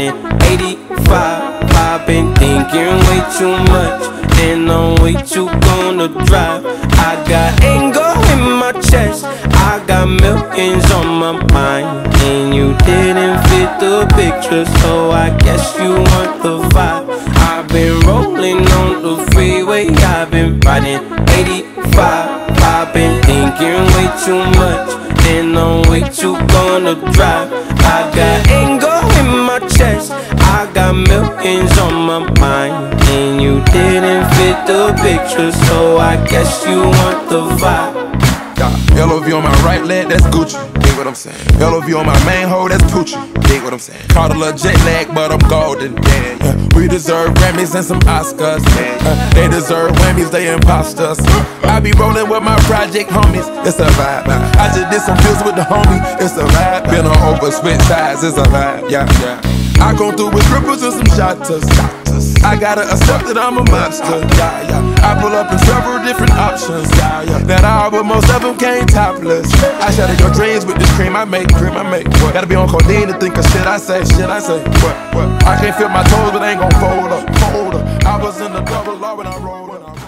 riding 85. I've been thinking way too much, and I'm way too gonna drive. I got anger in my chest, I got millions on my mind, and you didn't fit the picture, so I guess you want the vibe. I've been rolling on the freeway, I've been riding 85. I've been thinking way too much, and I'm way too gonna drive. I got anger in my chest, I got millions on my mind, and you didn't fit the picture, so I guess you want the vibe. LOV on my right leg, that's Gucci. Dig what I'm saying? LOV on my main hoe, that's Poochie. Dig what I'm saying? Caught a little jet lag, but I'm golden. We deserve Grammys and some Oscars. They deserve whammies, they imposters. I be rolling with my project homies, it's a vibe. I just did some deals with the homie, it's a vibe. Been on over switch sides, it's a vibe. Yeah. I come through with cripples and some shotters. I gotta accept that I'm a monster. I pull up in several different options. That all, but most of them came topless. I shatter your dreams with this cream I make. What? Gotta be on codeine to think of shit I say. What? I can't feel my toes, but I ain't gon' fold up. I was in the double law when I rolled.